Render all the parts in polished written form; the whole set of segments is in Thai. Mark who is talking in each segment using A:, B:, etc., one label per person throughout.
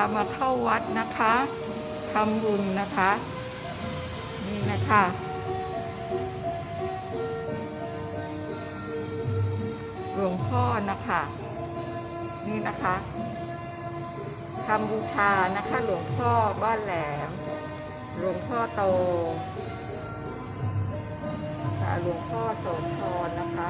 A: ามาเข้าวัดนะคะทำบุญนะคะนี่นะคะหลวงพ่อนะคะนี่นะคะทำบูชานะคะหลวงพ่อบ้านแหลมหลวงพ่อโตหลวงพ่อโสธรนะคะ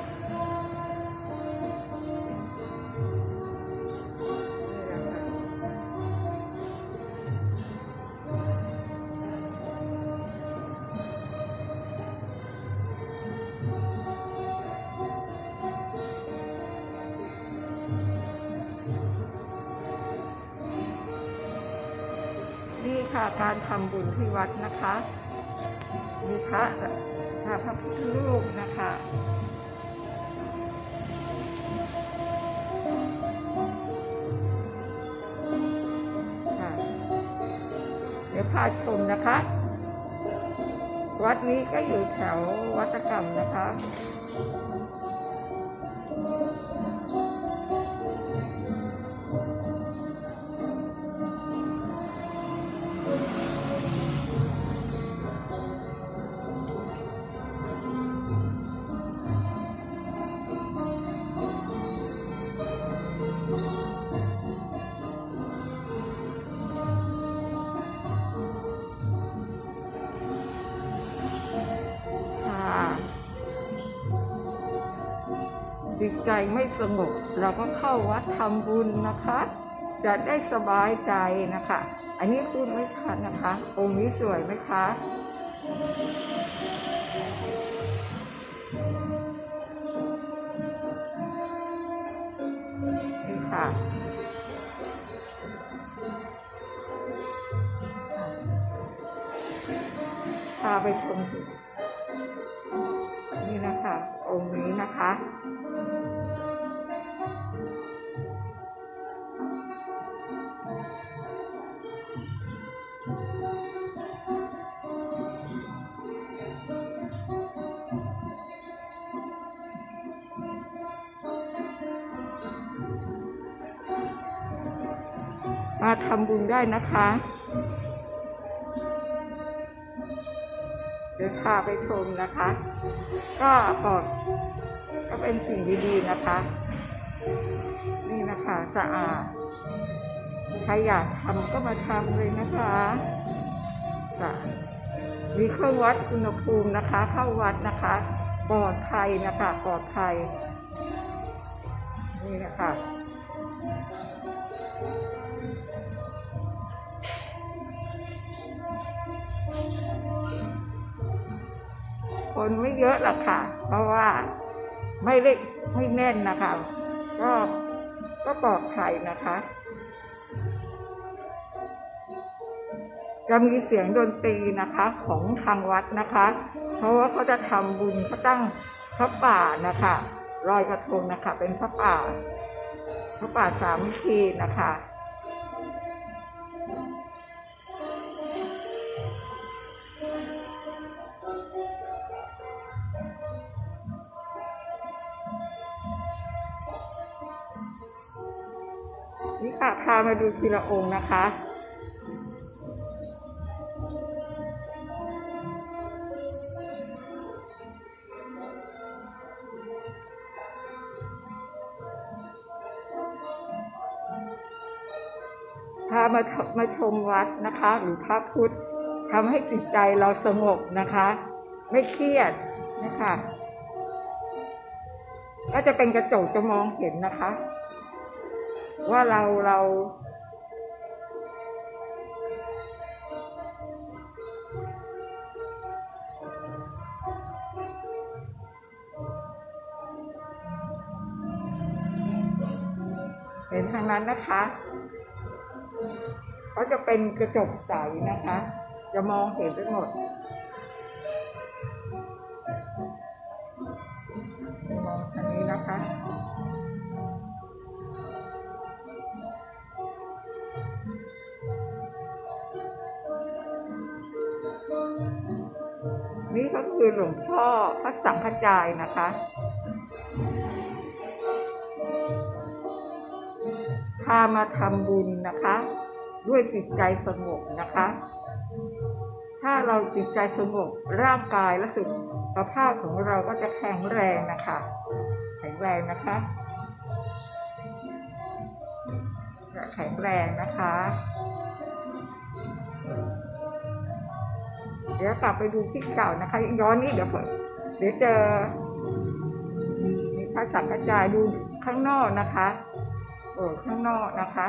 A: นี่ค่ะการทำบุญที่วัดนะคะมีพระพุทธรูปนะคะเดี๋ยวพาชมนะคะวัดนี้ก็อยู่แถววัดกรรมนะคะจิตใจไม่สงบเราก็เข้าวัดทำบุญนะคะจะได้สบายใจนะคะอันนี้พูดไม่ชัดนะคะองค์นี้สวยไหมคะนี่ค่ะพาไปชมนี่นะคะองค์นี้นะคะมาทำบุญได้นะคะเดี๋ยวพาไปชมนะคะก็เป็นสิ่งดีๆนะคะนี่นะคะสะอาดใครอยากทำก็มาทำเลยนะคะมีเครื่องวัดอุณหภูมินะคะเข้าวัดนะคะปลอดภัยนะคะปลอดภัยนี่นะคะคนไม่เยอะหรอกค่ะเพราะว่าไม่แน่นนะคะก็ปลอดภัยนะคะจะมีเสียงดนตรีนะคะของทางวัดนะคะเพราะว่าเขาจะทำบุญเขาตั้งพระป่านะคะลอยกระทงนะคะเป็นพระป่าสามัคคีนะคะนี่ค่ะพามาดูทีละองค์นะคะพามาชมวัดนะคะหรือพระพุทธทำให้จิตใจเราสงบนะคะไม่เครียดนะคะก็จะเป็นกระจกจะมองเห็นนะคะว่าเราเห็นทางนั้นนะคะก็จะเป็นกระจกใสนะคะจะมองเห็นได้หมดมองทางนี้นะคะนี่ก็คือหลวงพ่อพระสังฆจายนะคะ พามาทำบุญนะคะด้วยจิตใจสงบนะคะ ถ้าเราจิตใจสงบร่างกายและสุขภาพของเราก็จะแข็งแรงนะคะแข็งแรงนะคะจะแข็งแรงนะคะเดี๋ยวกลับไปดูคลิปเก่านะคะย้อนนี้เดี๋ยวเจอมีพระสังฆจายดูข้างนอกนะคะข้างนอกนะคะ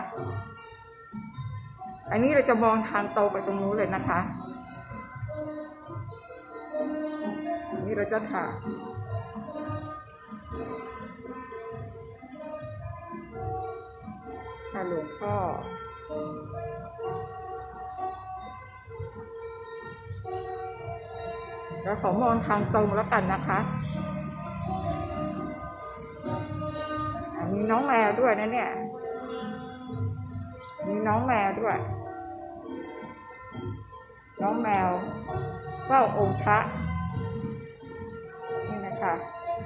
A: อันนี้เราจะมองทางตรงไปตรงนู้นเลยนะคะอันนี้เราจะถ่ายหลวงพ่อเราขอมองทางตรงแล้วกันนะคะมีน้องแมวด้วยนะเนี่ยมีน้องแมวด้วยน้องแมวเฝ้าองค์พระนี่นะคะ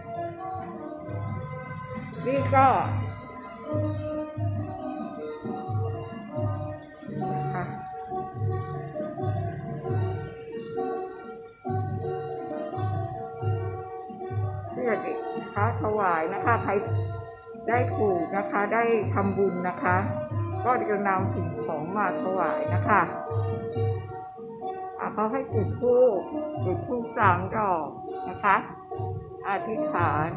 A: นี่ก็นะคะเพื่อเด็กนะคะถวายนะคะใครได้ถูกนะคะได้ทำบุญนะคะก็จะนำสิ่งของมาถวายนะคะเขาให้จุดธูป3 ดอกนะคะอธิษฐาน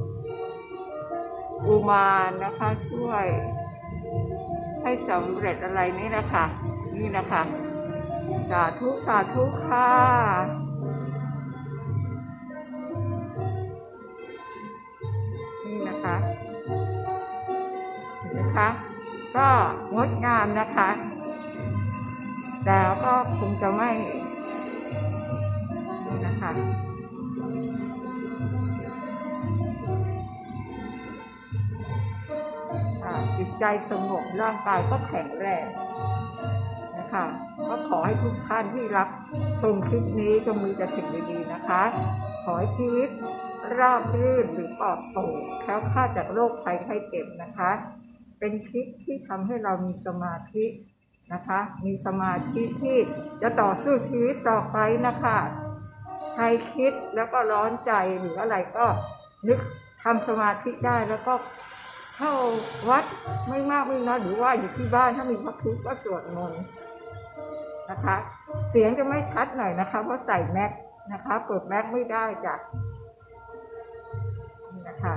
A: อุมารนะคะช่วยให้สำเร็จอะไรนี่นะคะนี่นะคะสาธุสาธุค่ะนี่นะคะก็งดงามนะคะแต่ก็คงจะไม่นี่นะคะจิตใจสงบร่างกายก็แข็งแรงนะคะก็ขอให้ทุกท่านที่รับชมคลิปนี้จงมีแต่สิ่งดีๆนะคะขอให้ชีวิตราบรื่นหรือปลอดโปร่งแคล้วคลาดจากโรคภัยไข้เจ็บนะคะเป็นคลิปที่ทำให้เรามีสมาธินะคะมีสมาธิที่จะต่อสู้ชีวิตต่อไปนะคะใครคิดแล้วก็ร้อนใจหรืออะไรก็นึกทำสมาธิได้แล้วก็เข้าวัดไม่มากไม่น้อยหรือว่าอยู่ที่บ้านถ้ามีพระพุทธก็สวดมนต์นะคะเสียงจะไม่ชัดหน่อยนะคะเพราะใส่แม็กนะคะเปิดแม็กไม่ได้จ้ะนี่นะคะ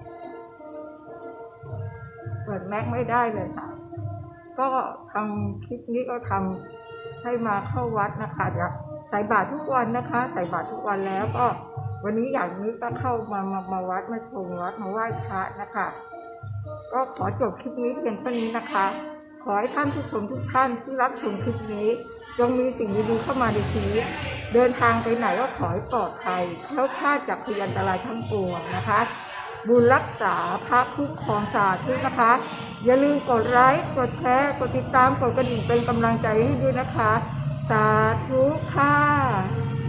A: เปิดแม็กไม่ได้เลยค่ะก็ทำคลิปนี้ก็ทำให้มาเข้าวัดนะคะจะใส่บาตรทุกวันนะคะใส่บาตรทุกวันแล้วก็วันนี้อย่างนี้ก็เข้ามาวัดมาชมวัดมาไหว้พระนะคะก็ขอจบคลิปนี้เพียงเท่านี้นะคะขอให้ท่านผู้ชมทุกท่านที่รับชมคลิปนี้จงมีสิ่งดีๆเข้ามาในชีวิตเดินทางไปไหนก็ขอให้ปลอดภัยแคล้วคลาดจากพยันตรายทั้งปวงนะคะบุญรักษาพระคุ้มครองสาธุนะคะอย่าลืมกดไลค์กดแชร์กดติดตามกดกระดิ่งเป็นกำลังใจให้ด้วยนะคะสาธุค่ะ